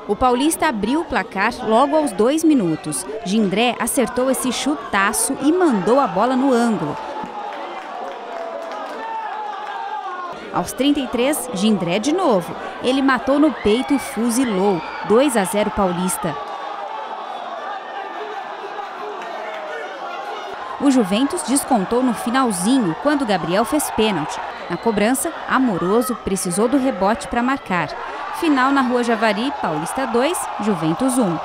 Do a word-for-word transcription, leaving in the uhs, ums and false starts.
O Paulista abriu o placar logo aos dois minutos. Gindré acertou esse chutaço e mandou a bola no ângulo. Aos trinta e três, Gindré de novo. Ele matou no peito e fuzilou. dois a zero Paulista. O Juventus descontou no finalzinho, quando Gabriel fez pênalti. Na cobrança, Amoroso precisou do rebote para marcar. Final na Rua Javari, Paulista dois, Juventus um.